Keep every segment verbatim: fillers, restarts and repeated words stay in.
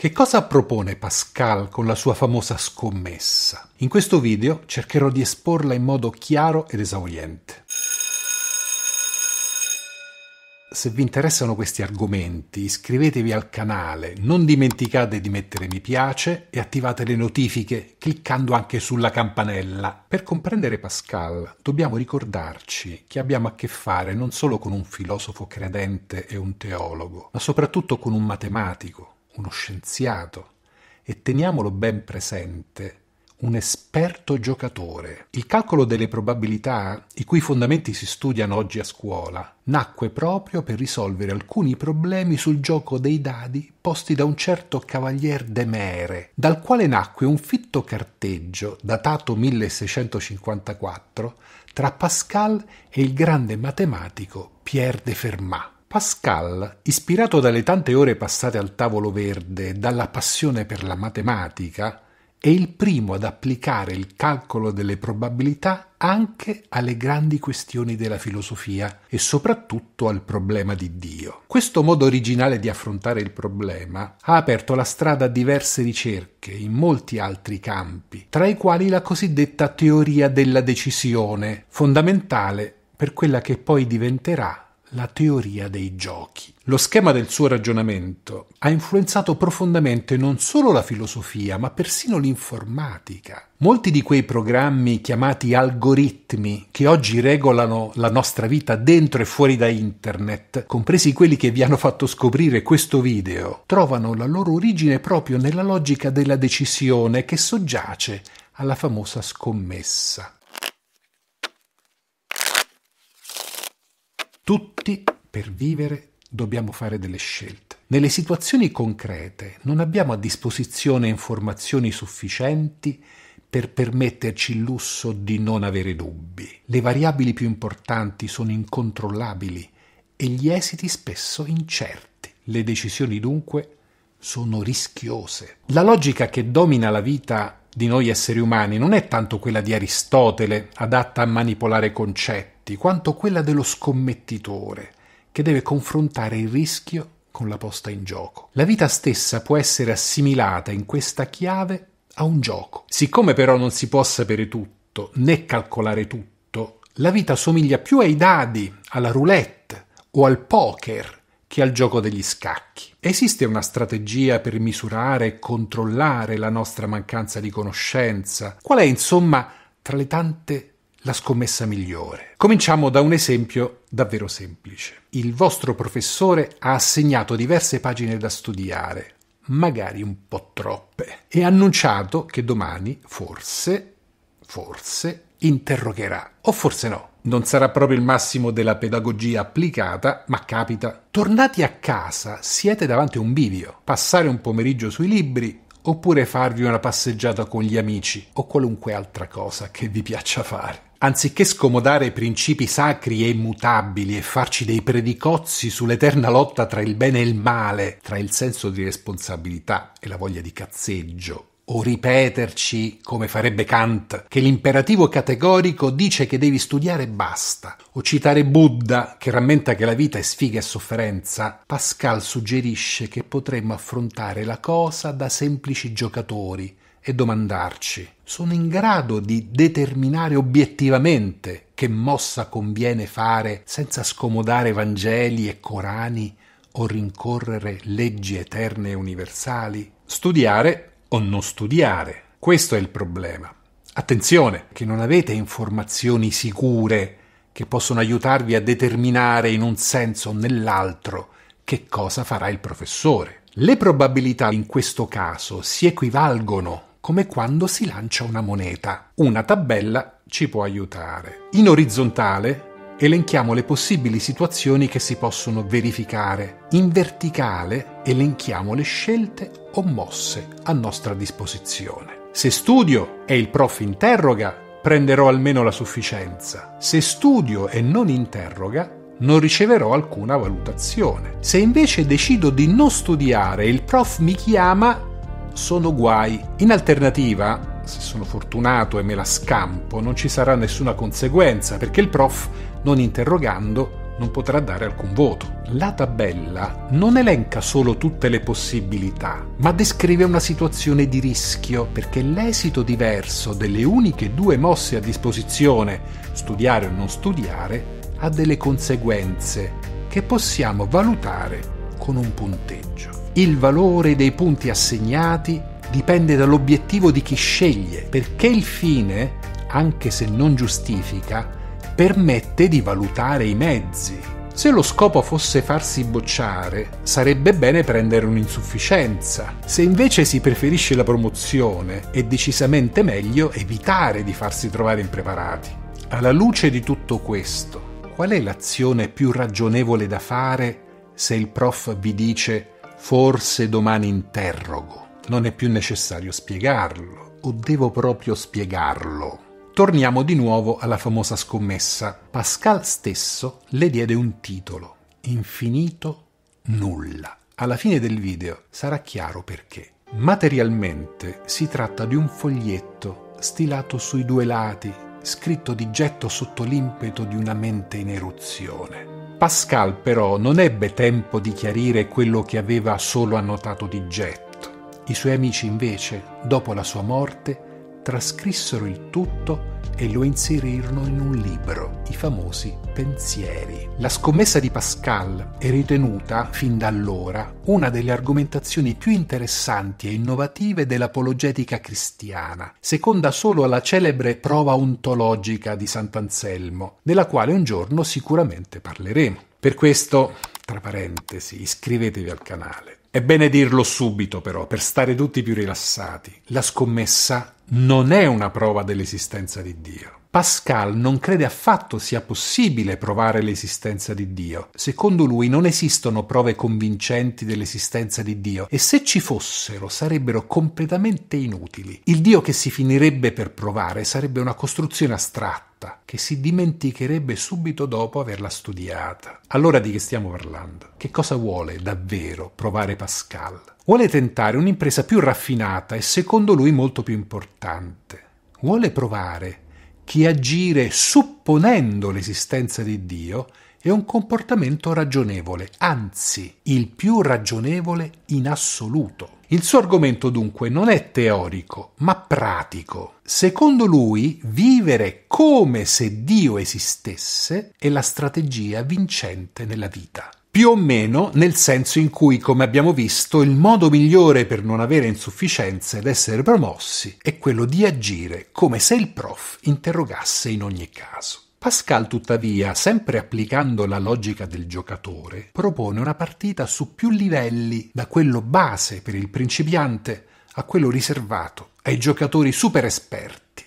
Che cosa propone Pascal con la sua famosa scommessa? In questo video cercherò di esporla in modo chiaro ed esauriente. Se vi interessano questi argomenti, iscrivetevi al canale, non dimenticate di mettere mi piace e attivate le notifiche cliccando anche sulla campanella. Per comprendere Pascal dobbiamo ricordarci che abbiamo a che fare non solo con un filosofo credente e un teologo, ma soprattutto con un matematico, uno scienziato e, teniamolo ben presente, un esperto giocatore. Il calcolo delle probabilità, i cui fondamenti si studiano oggi a scuola, nacque proprio per risolvere alcuni problemi sul gioco dei dadi posti da un certo Cavalier de Mere, dal quale nacque un fitto carteggio datato milleseicentocinquantaquattro tra Pascal e il grande matematico Pierre de Fermat. Pascal, ispirato dalle tante ore passate al tavolo verde e dalla passione per la matematica, è il primo ad applicare il calcolo delle probabilità anche alle grandi questioni della filosofia e soprattutto al problema di Dio. Questo modo originale di affrontare il problema ha aperto la strada a diverse ricerche in molti altri campi, tra i quali la cosiddetta teoria della decisione, fondamentale per quella che poi diventerà la teoria dei giochi. Lo schema del suo ragionamento ha influenzato profondamente non solo la filosofia, ma persino l'informatica. Molti di quei programmi chiamati algoritmi che oggi regolano la nostra vita dentro e fuori da internet, compresi quelli che vi hanno fatto scoprire questo video, trovano la loro origine proprio nella logica della decisione che soggiace alla famosa scommessa. Tutti, per vivere, dobbiamo fare delle scelte. Nelle situazioni concrete non abbiamo a disposizione informazioni sufficienti per permetterci il lusso di non avere dubbi. Le variabili più importanti sono incontrollabili e gli esiti spesso incerti. Le decisioni dunque sono rischiose. La logica che domina la vita di noi esseri umani non è tanto quella di Aristotele, adatta a manipolare concetti, quanto quella dello scommettitore, che deve confrontare il rischio con la posta in gioco. La vita stessa può essere assimilata in questa chiave a un gioco. Siccome però non si può sapere tutto, né calcolare tutto, la vita somiglia più ai dadi, alla roulette o al poker che al gioco degli scacchi. Esiste una strategia per misurare e controllare la nostra mancanza di conoscenza? Qual è, insomma, tra le tante, la scommessa migliore? Cominciamo da un esempio davvero semplice. Il vostro professore ha assegnato diverse pagine da studiare, magari un po' troppe, e ha annunciato che domani, forse, forse, interrogherà. O forse no. Non sarà proprio il massimo della pedagogia applicata, ma capita. Tornati a casa, siete davanti a un bivio. Passare un pomeriggio sui libri oppure farvi una passeggiata con gli amici o qualunque altra cosa che vi piaccia fare. Anziché scomodare principi sacri e immutabili e farci dei predicozzi sull'eterna lotta tra il bene e il male, tra il senso di responsabilità e la voglia di cazzeggio, o ripeterci, come farebbe Kant, che l'imperativo categorico dice che devi studiare e basta, o citare Buddha che rammenta che la vita è sfiga e sofferenza, Pascal suggerisce che potremmo affrontare la cosa da semplici giocatori e domandarci: sono in grado di determinare obiettivamente che mossa conviene fare senza scomodare Vangeli e Corani o rincorrere leggi eterne e universali? Studiare o non studiare? Questo è il problema. Attenzione, che non avete informazioni sicure che possono aiutarvi a determinare in un senso o nell'altro che cosa farà il professore. Le probabilità in questo caso si equivalgono come quando si lancia una moneta. Una tabella ci può aiutare. In orizzontale elenchiamo le possibili situazioni che si possono verificare. In verticale elenchiamo le scelte o mosse a nostra disposizione. Se studio e il prof interroga, prenderò almeno la sufficienza. Se studio e non interroga, non riceverò alcuna valutazione. Se invece decido di non studiare e il prof mi chiama, sono guai. In alternativa, se sono fortunato e me la scampo, non ci sarà nessuna conseguenza, perché il prof, non interrogando, non potrà dare alcun voto. La tabella non elenca solo tutte le possibilità, ma descrive una situazione di rischio, perché l'esito diverso delle uniche due mosse a disposizione, studiare o non studiare, ha delle conseguenze che possiamo valutare con un punteggio. Il valore dei punti assegnati dipende dall'obiettivo di chi sceglie, perché il fine, anche se non giustifica, permette di valutare i mezzi. Se lo scopo fosse farsi bocciare, sarebbe bene prendere un'insufficienza. Se invece si preferisce la promozione, è decisamente meglio evitare di farsi trovare impreparati. Alla luce di tutto questo, qual è l'azione più ragionevole da fare se il prof vi dice «forse domani interrogo»? Non è più necessario spiegarlo, o devo proprio spiegarlo? Torniamo di nuovo alla famosa scommessa. Pascal stesso le diede un titolo: Infinito nulla. Alla fine del video sarà chiaro perché. Materialmente si tratta di un foglietto stilato sui due lati, scritto di getto sotto l'impeto di una mente in eruzione. Pascal però non ebbe tempo di chiarire quello che aveva solo annotato di getto. I suoi amici invece, dopo la sua morte, trascrissero il tutto e lo inserirono in un libro, i famosi pensieri. La scommessa di Pascal è ritenuta, fin da allora, una delle argomentazioni più interessanti e innovative dell'apologetica cristiana, seconda solo alla celebre prova ontologica di Sant'Anselmo, della quale un giorno sicuramente parleremo. Per questo, tra parentesi, iscrivetevi al canale. È bene dirlo subito però, per stare tutti più rilassati. La scommessa non è una prova dell'esistenza di Dio. Pascal non crede affatto sia possibile provare l'esistenza di Dio. Secondo lui non esistono prove convincenti dell'esistenza di Dio e se ci fossero sarebbero completamente inutili. Il Dio che si finirebbe per provare sarebbe una costruzione astratta che si dimenticherebbe subito dopo averla studiata. Allora di che stiamo parlando? Che cosa vuole davvero provare Pascal? Vuole tentare un'impresa più raffinata e secondo lui molto più importante. Vuole provare che agire supponendo l'esistenza di Dio è un comportamento ragionevole, anzi, il più ragionevole in assoluto. Il suo argomento dunque non è teorico, ma pratico. Secondo lui, vivere come se Dio esistesse è la strategia vincente nella vita. Più o meno nel senso in cui, come abbiamo visto, il modo migliore per non avere insufficienze ed essere promossi è quello di agire come se il prof interrogasse in ogni caso. Pascal, tuttavia, sempre applicando la logica del giocatore, propone una partita su più livelli, da quello base per il principiante a quello riservato ai giocatori super esperti.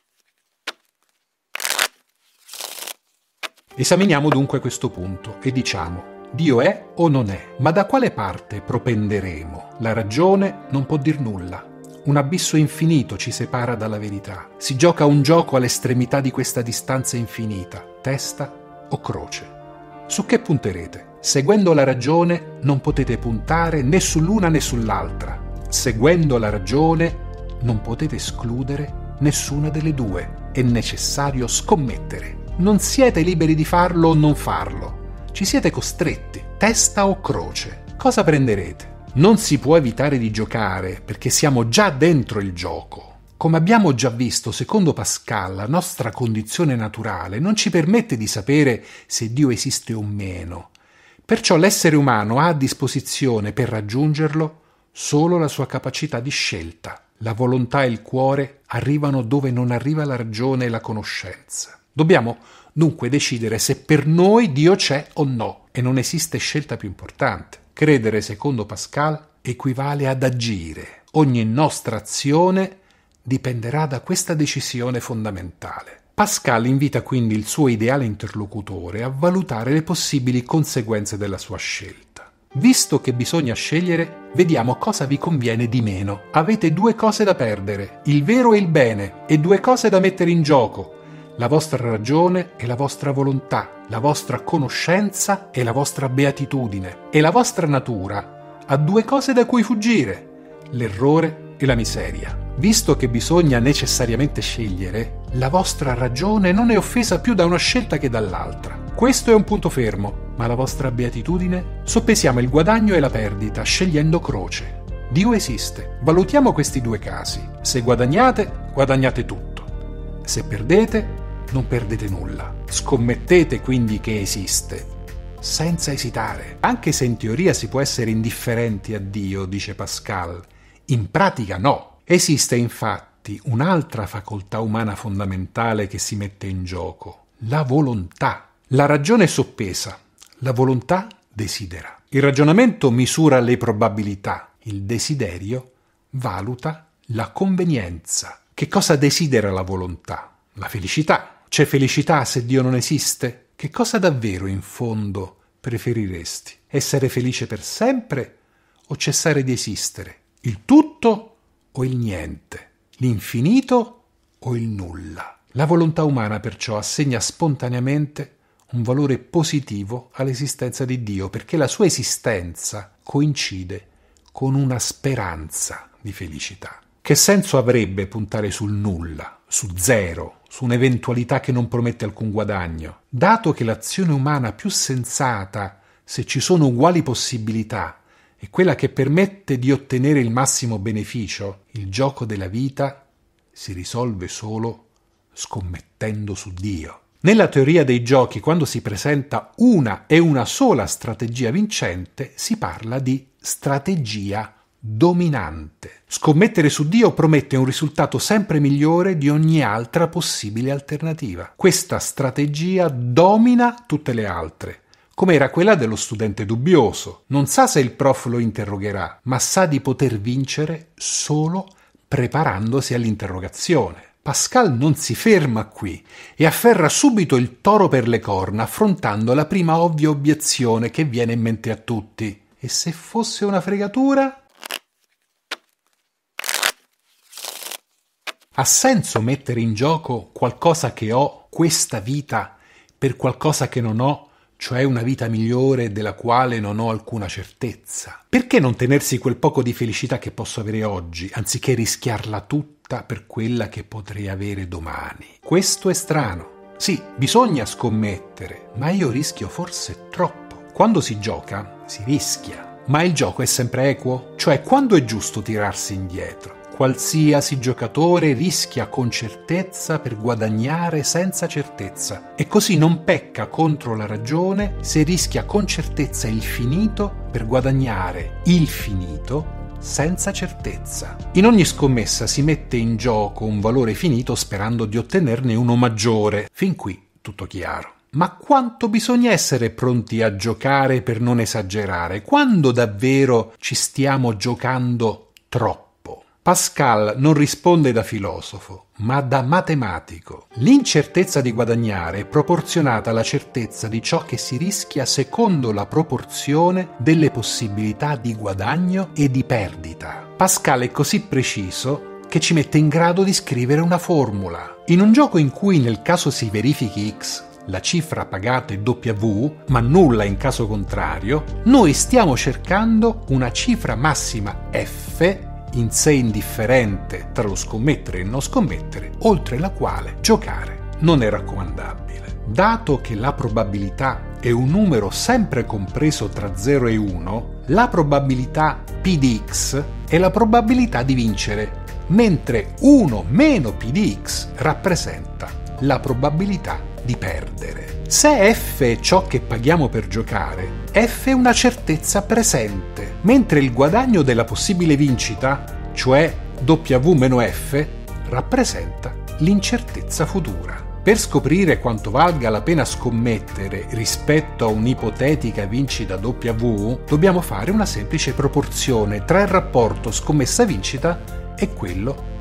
Esaminiamo dunque questo punto e diciamo: Dio è o non è? Ma da quale parte propenderemo? La ragione non può dir nulla. Un abisso infinito ci separa dalla verità. Si gioca un gioco all'estremità di questa distanza infinita, testa o croce. Su che punterete? Seguendo la ragione non potete puntare né sull'una né sull'altra. Seguendo la ragione non potete escludere nessuna delle due. È necessario scommettere. Non siete liberi di farlo o non farlo. Ci siete costretti, testa o croce. Cosa prenderete? Non si può evitare di giocare perché siamo già dentro il gioco. Come abbiamo già visto, secondo Pascal, la nostra condizione naturale non ci permette di sapere se Dio esiste o meno. Perciò l'essere umano ha a disposizione per raggiungerlo solo la sua capacità di scelta. La volontà e il cuore arrivano dove non arriva la ragione e la conoscenza. Dobbiamo dunque decidere se per noi Dio c'è o no, e non esiste scelta più importante. Credere, secondo Pascal, equivale ad agire. Ogni nostra azione dipenderà da questa decisione fondamentale. Pascal invita quindi il suo ideale interlocutore a valutare le possibili conseguenze della sua scelta. Visto che bisogna scegliere, vediamo cosa vi conviene di meno. Avete due cose da perdere, il vero e il bene, e due cose da mettere in gioco: la vostra ragione e la vostra volontà, la vostra conoscenza e la vostra beatitudine, e la vostra natura ha due cose da cui fuggire: l'errore e la miseria. Visto che bisogna necessariamente scegliere, la vostra ragione non è offesa più da una scelta che dall'altra. Questo è un punto fermo, ma la vostra beatitudine? Soppesiamo il guadagno e la perdita, scegliendo croce. Dio esiste. Valutiamo questi due casi. Se guadagnate, guadagnate tutto. Se perdete, non perdete nulla. Scommettete quindi che esiste, senza esitare. Anche se in teoria si può essere indifferenti a Dio, dice Pascal, in pratica no. Esiste infatti un'altra facoltà umana fondamentale che si mette in gioco, la volontà. La ragione è soppesa, la volontà desidera. Il ragionamento misura le probabilità, il desiderio valuta la convenienza. Che cosa desidera la volontà? La felicità. C'è felicità se Dio non esiste? Che cosa davvero in fondo preferiresti? Essere felice per sempre o cessare di esistere? Il tutto o il niente? L'infinito o il nulla? La volontà umana perciò assegna spontaneamente un valore positivo all'esistenza di Dio, perché la sua esistenza coincide con una speranza di felicità. Che senso avrebbe puntare sul nulla, su zero, su un'eventualità che non promette alcun guadagno? Dato che l'azione umana più sensata, se ci sono uguali possibilità, è quella che permette di ottenere il massimo beneficio, il gioco della vita si risolve solo scommettendo su Dio. Nella teoria dei giochi, quando si presenta una e una sola strategia vincente, si parla di strategia dominante. Scommettere su Dio promette un risultato sempre migliore di ogni altra possibile alternativa. Questa strategia domina tutte le altre, come era quella dello studente dubbioso. Non sa se il prof lo interrogherà, ma sa di poter vincere solo preparandosi all'interrogazione. Pascal non si ferma qui e afferra subito il toro per le corna, affrontando la prima ovvia obiezione che viene in mente a tutti. E se fosse una fregatura? Ha senso mettere in gioco qualcosa che ho, questa vita, per qualcosa che non ho, cioè una vita migliore della quale non ho alcuna certezza? Perché non tenersi quel poco di felicità che posso avere oggi, anziché rischiarla tutta per quella che potrei avere domani? Questo è strano. Sì, bisogna scommettere, ma io rischio forse troppo. Quando si gioca, si rischia. Ma il gioco è sempre equo? Cioè, quando è giusto tirarsi indietro? Qualsiasi giocatore rischia con certezza per guadagnare senza certezza, e così non pecca contro la ragione se rischia con certezza il finito per guadagnare il finito senza certezza. In ogni scommessa si mette in gioco un valore finito sperando di ottenerne uno maggiore. Fin qui tutto chiaro. Ma quanto bisogna essere pronti a giocare per non esagerare? Quando davvero ci stiamo giocando troppo? Pascal non risponde da filosofo, ma da matematico. L'incertezza di guadagnare è proporzionata alla certezza di ciò che si rischia secondo la proporzione delle possibilità di guadagno e di perdita. Pascal è così preciso che ci mette in grado di scrivere una formula. In un gioco in cui nel caso si verifichi X, la cifra pagata è W, ma nulla in caso contrario, noi stiamo cercando una cifra massima F in sé indifferente tra lo scommettere e il non scommettere, oltre la quale giocare non è raccomandabile. Dato che la probabilità è un numero sempre compreso tra zero e uno, la probabilità P di X è la probabilità di vincere, mentre uno meno P di X rappresenta la probabilità di perdere. Se F è ciò che paghiamo per giocare, F è una certezza presente, mentre il guadagno della possibile vincita, cioè W meno F, rappresenta l'incertezza futura. Per scoprire quanto valga la pena scommettere rispetto a un'ipotetica vincita W, dobbiamo fare una semplice proporzione tra il rapporto scommessa-vincita e quello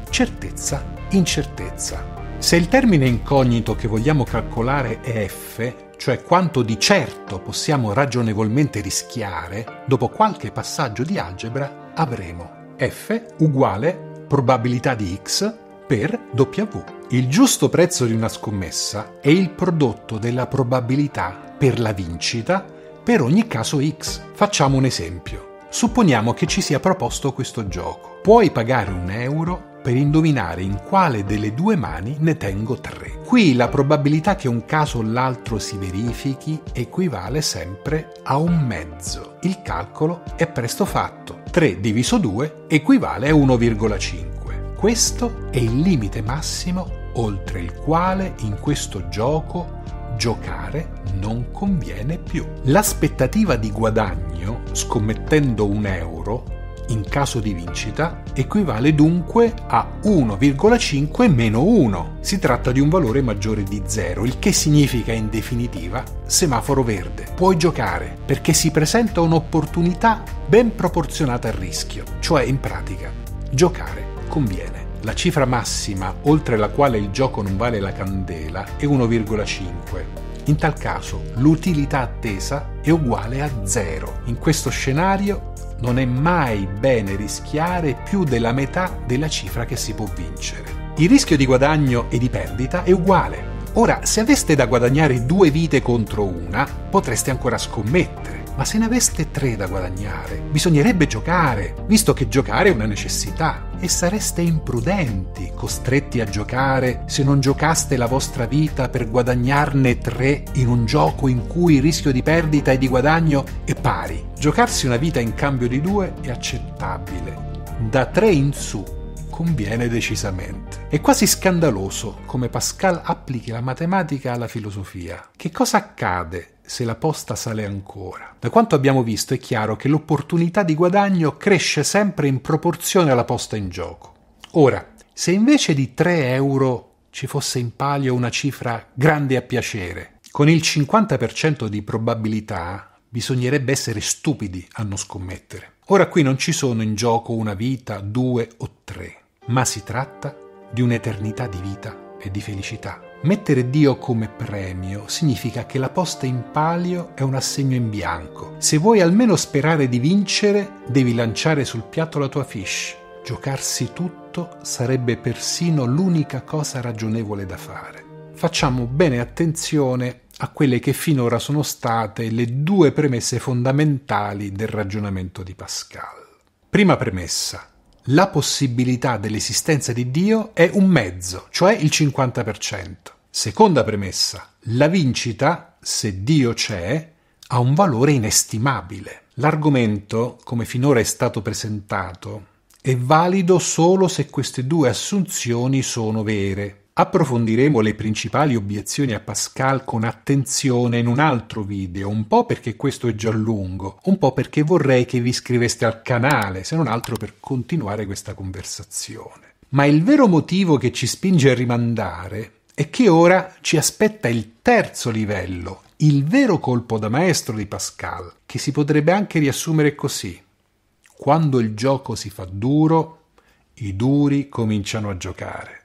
certezza-incertezza. Se il termine incognito che vogliamo calcolare è F, cioè quanto di certo possiamo ragionevolmente rischiare, dopo qualche passaggio di algebra avremo F uguale probabilità di X per W. Il giusto prezzo di una scommessa è il prodotto della probabilità per la vincita per ogni caso X. Facciamo un esempio. Supponiamo che ci sia proposto questo gioco. Puoi pagare un euro per indovinare in quale delle due mani ne tengo tre. Qui la probabilità che un caso o l'altro si verifichi equivale sempre a un mezzo. Il calcolo è presto fatto. tre diviso due equivale a uno virgola cinque. Questo è il limite massimo oltre il quale in questo gioco giocare non conviene più. L'aspettativa di guadagno, scommettendo un euro, in caso di vincita, equivale dunque a uno virgola cinque meno uno. Si tratta di un valore maggiore di zero, il che significa in definitiva semaforo verde. Puoi giocare perché si presenta un'opportunità ben proporzionata al rischio, cioè in pratica giocare conviene. La cifra massima oltre la quale il gioco non vale la candela è uno virgola cinque. In tal caso l'utilità attesa è uguale a zero. In questo scenario non è mai bene rischiare più della metà della cifra che si può vincere. Il rischio di guadagno e di perdita è uguale. Ora, se aveste da guadagnare due vite contro una, potreste ancora scommettere. Ma se ne aveste tre da guadagnare, bisognerebbe giocare, visto che giocare è una necessità. E sareste imprudenti, costretti a giocare, se non giocaste la vostra vita per guadagnarne tre in un gioco in cui il rischio di perdita e di guadagno è pari. Giocarsi una vita in cambio di due è accettabile. Da tre in su conviene decisamente. È quasi scandaloso come Pascal applichi la matematica alla filosofia. Che cosa accade se la posta sale ancora? Da quanto abbiamo visto è chiaro che l'opportunità di guadagno cresce sempre in proporzione alla posta in gioco. Ora, se invece di tre euro ci fosse in palio una cifra grande a piacere, con il cinquanta per cento di probabilità bisognerebbe essere stupidi a non scommettere. Ora qui non ci sono in gioco una vita, due o tre, ma si tratta di un'eternità di vita e di felicità. Mettere Dio come premio significa che la posta in palio è un assegno in bianco. Se vuoi almeno sperare di vincere, devi lanciare sul piatto la tua fiche. Giocarsi tutto sarebbe persino l'unica cosa ragionevole da fare. Facciamo bene attenzione a quelle che finora sono state le due premesse fondamentali del ragionamento di Pascal. Prima premessa: la possibilità dell'esistenza di Dio è un mezzo, cioè il cinquanta per cento. Seconda premessa: la vincita, se Dio c'è, ha un valore inestimabile. L'argomento, come finora è stato presentato, è valido solo se queste due assunzioni sono vere. Approfondiremo le principali obiezioni a Pascal con attenzione in un altro video, un po' perché questo è già lungo, un po' perché vorrei che vi iscriveste al canale, se non altro per continuare questa conversazione. Ma il vero motivo che ci spinge a rimandare è che ora ci aspetta il terzo livello, il vero colpo da maestro di Pascal, che si potrebbe anche riassumere così: quando il gioco si fa duro, i duri cominciano a giocare.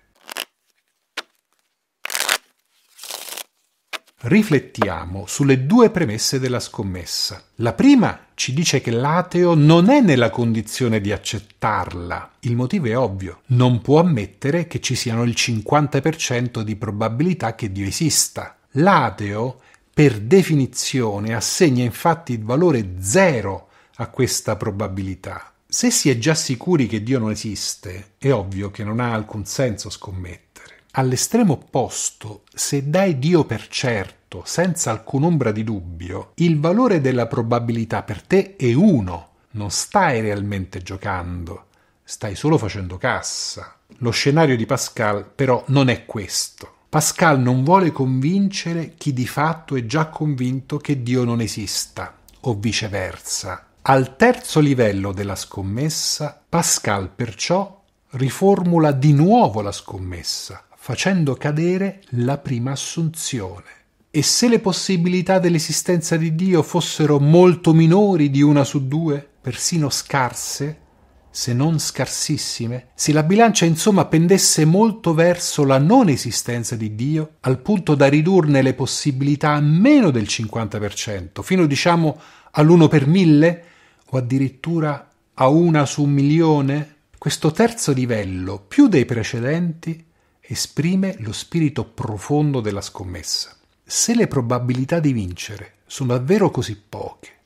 Riflettiamo sulle due premesse della scommessa. La prima ci dice che l'ateo non è nella condizione di accettarla. Il motivo è ovvio: non può ammettere che ci siano il cinquanta per cento di probabilità che Dio esista. L'ateo, per definizione, assegna infatti il valore zero a questa probabilità. Se si è già sicuri che Dio non esiste, è ovvio che non ha alcun senso scommettere. All'estremo opposto, se dai Dio per certo, senza alcun'ombra di dubbio, il valore della probabilità per te è uno. Non stai realmente giocando, stai solo facendo cassa. Lo scenario di Pascal però non è questo. Pascal non vuole convincere chi di fatto è già convinto che Dio non esista, o viceversa. Al terzo livello della scommessa, Pascal perciò riformula di nuovo la scommessa, facendo cadere la prima assunzione. E se le possibilità dell'esistenza di Dio fossero molto minori di una su due, persino scarse, se non scarsissime, se la bilancia insomma pendesse molto verso la non esistenza di Dio, al punto da ridurne le possibilità a meno del cinquanta per cento, fino diciamo all'uno per mille, o addirittura a una su un milione, questo terzo livello, più dei precedenti, esprime lo spirito profondo della scommessa. Se le probabilità di vincere sono davvero così poche,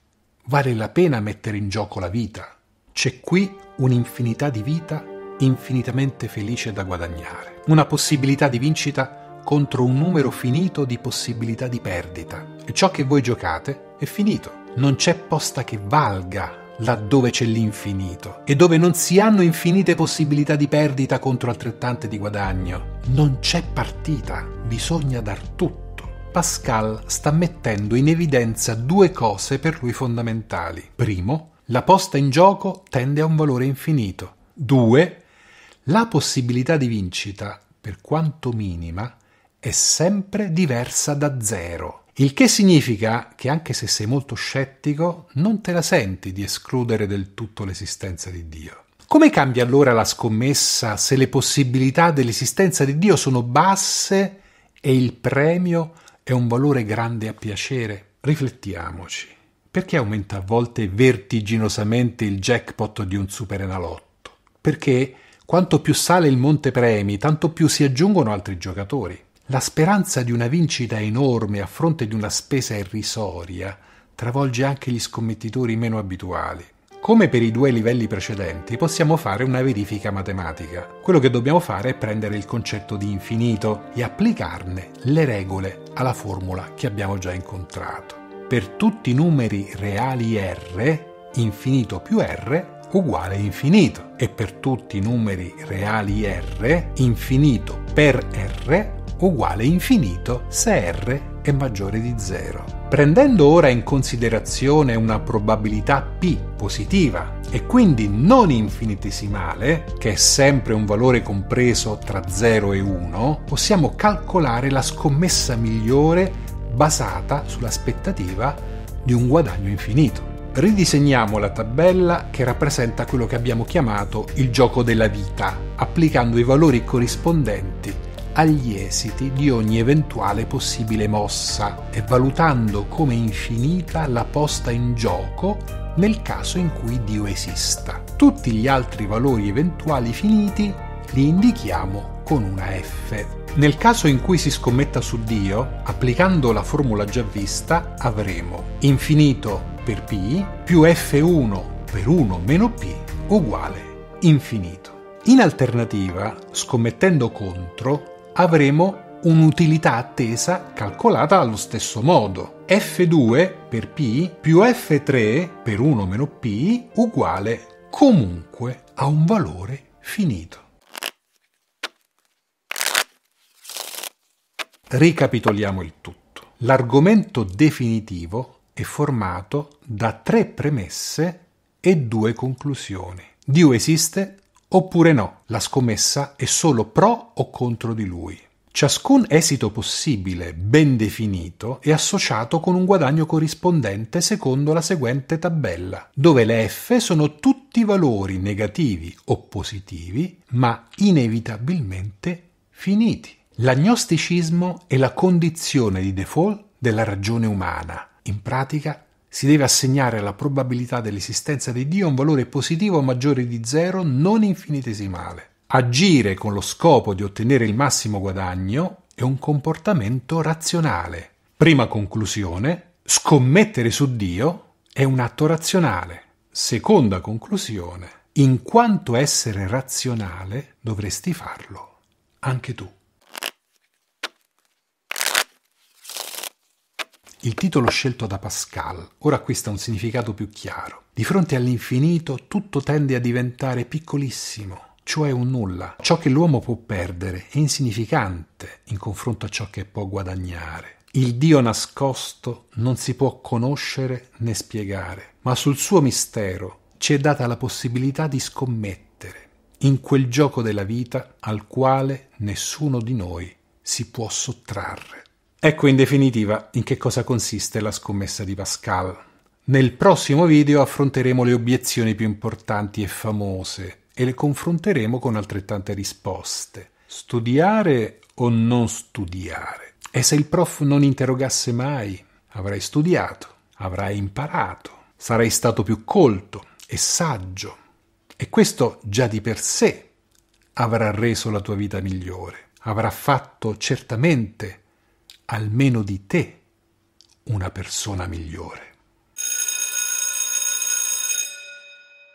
vale la pena mettere in gioco la vita. C'è qui un'infinità di vita infinitamente felice da guadagnare. Una possibilità di vincita contro un numero finito di possibilità di perdita. E ciò che voi giocate è finito. Non c'è posta che valga laddove c'è l'infinito e dove non si hanno infinite possibilità di perdita contro altrettante di guadagno. Non c'è partita, bisogna dar tutto. Pascal sta mettendo in evidenza due cose per lui fondamentali. Primo, la posta in gioco tende a un valore infinito. Due, la possibilità di vincita, per quanto minima, è sempre diversa da zero. Il che significa che anche se sei molto scettico, non te la senti di escludere del tutto l'esistenza di Dio. Come cambia allora la scommessa se le possibilità dell'esistenza di Dio sono basse e il premio è un valore grande a piacere? Riflettiamoci. Perché aumenta a volte vertiginosamente il jackpot di un superenalotto? Perché quanto più sale il monte premi, tanto più si aggiungono altri giocatori. La speranza di una vincita enorme a fronte di una spesa irrisoria travolge anche gli scommettitori meno abituali. Come per i due livelli precedenti, possiamo fare una verifica matematica. Quello che dobbiamo fare è prendere il concetto di infinito e applicarne le regole alla formula che abbiamo già incontrato. Per tutti i numeri reali R, infinito più R uguale infinito. E per tutti i numeri reali R, infinito per R uguale infinito se R è maggiore di zero. Prendendo ora in considerazione una probabilità P positiva e quindi non infinitesimale, che è sempre un valore compreso tra zero e uno, possiamo calcolare la scommessa migliore basata sull'aspettativa di un guadagno infinito. Ridisegniamo la tabella che rappresenta quello che abbiamo chiamato il gioco della vita, applicando i valori corrispondenti agli esiti di ogni eventuale possibile mossa e valutando come infinita la posta in gioco nel caso in cui Dio esista. Tutti gli altri valori eventuali finiti li indichiamo con una F. Nel caso in cui si scommetta su Dio, applicando la formula già vista, avremo infinito per P più F uno per uno meno P uguale infinito. In alternativa, scommettendo contro, avremo un'utilità attesa calcolata allo stesso modo. F due per P più F tre per uno meno P uguale comunque a un valore finito. Ricapitoliamo il tutto. L'argomento definitivo è formato da tre premesse e due conclusioni. Dio esiste oppure no? La scommessa è solo pro o contro di lui. Ciascun esito possibile, ben definito, è associato con un guadagno corrispondente secondo la seguente tabella, dove le F sono tutti valori negativi o positivi, ma inevitabilmente finiti. L'agnosticismo è la condizione di default della ragione umana. In pratica, si deve assegnare alla probabilità dell'esistenza di Dio un valore positivo maggiore di zero non infinitesimale. Agire con lo scopo di ottenere il massimo guadagno è un comportamento razionale. Prima conclusione, scommettere su Dio è un atto razionale. Seconda conclusione, in quanto essere razionale dovresti farlo anche tu. Il titolo scelto da Pascal ora acquista un significato più chiaro. Di fronte all'infinito tutto tende a diventare piccolissimo, cioè un nulla. Ciò che l'uomo può perdere è insignificante in confronto a ciò che può guadagnare. Il Dio nascosto non si può conoscere né spiegare, ma sul suo mistero ci è data la possibilità di scommettere in quel gioco della vita al quale nessuno di noi si può sottrarre. Ecco in definitiva in che cosa consiste la scommessa di Pascal. Nel prossimo video affronteremo le obiezioni più importanti e famose e le confronteremo con altrettante risposte. Studiare o non studiare? E se il prof non interrogasse mai, avrai studiato, avrai imparato, sarai stato più colto e saggio. E questo già di per sé avrà reso la tua vita migliore. Avrà fatto certamente almeno di te una persona migliore.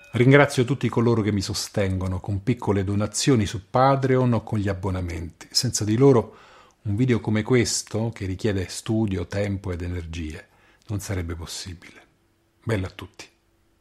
Ringrazio tutti coloro che mi sostengono con piccole donazioni su Patreon o con gli abbonamenti. Senza di loro un video come questo, che richiede studio, tempo ed energie, non sarebbe possibile. Bella a tutti.